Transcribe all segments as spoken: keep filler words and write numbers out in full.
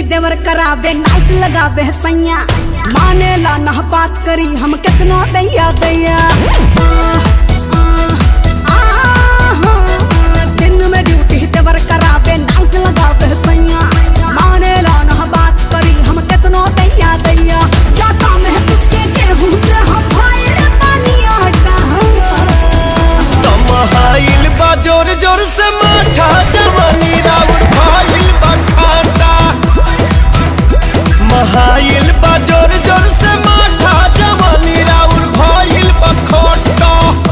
देवर करावे नाइट लगावे सैया, माने ला ना बात करी हम कितना दैया दैया। दिन में ड्यूटी देवर करावे नाइट लगावे सैया, माने ला ना बात करी हम कितना दैया दैया। जाता में किसके गेहूं से हम भाईल पानी आटा, तमहाइल बा जोर जोर से माठा जवानी राउर भाईल बा खाटा। महाइल बा जोर जोर से माठा जवानी राउर भाईल बा खाटा।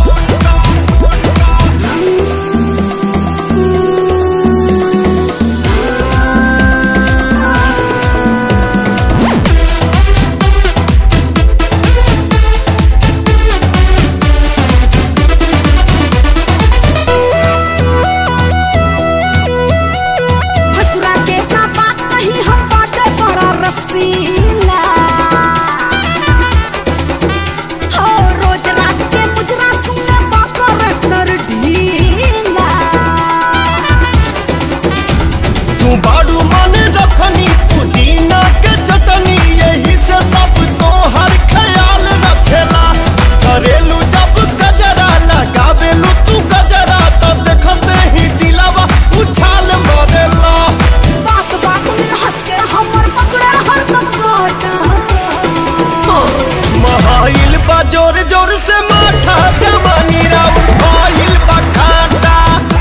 जोर जोर से माठा जवानी राउर भाईल बा खाटा।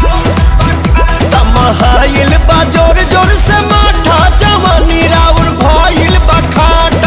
तमहाइल बा जोर जोर से माठा जवानी राउर भाईल बा खाटा।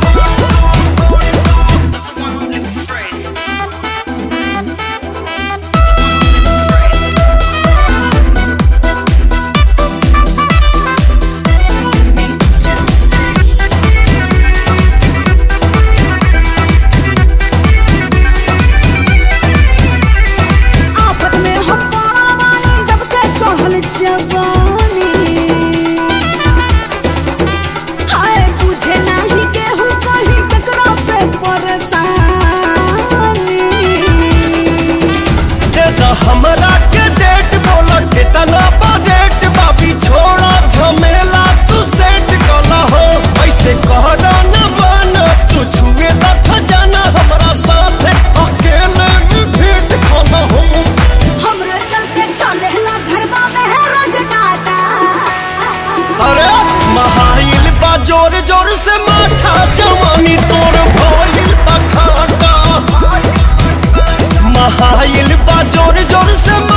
हमरा के डेट बोला कितना बजट बाबी, छोड़ा झमेला तू सेट कला हो। ऐसे कहना न माना तू छुए दा खजाना, हमरा साथ अकेले में भेंट कला हो। हमरे चलते चलेला घरवा में है रोज काटा। अरे महाइल बा जोर जोर से माठा जवानी तोर भाईल बा खाटा। महाइल बा जोर जोर से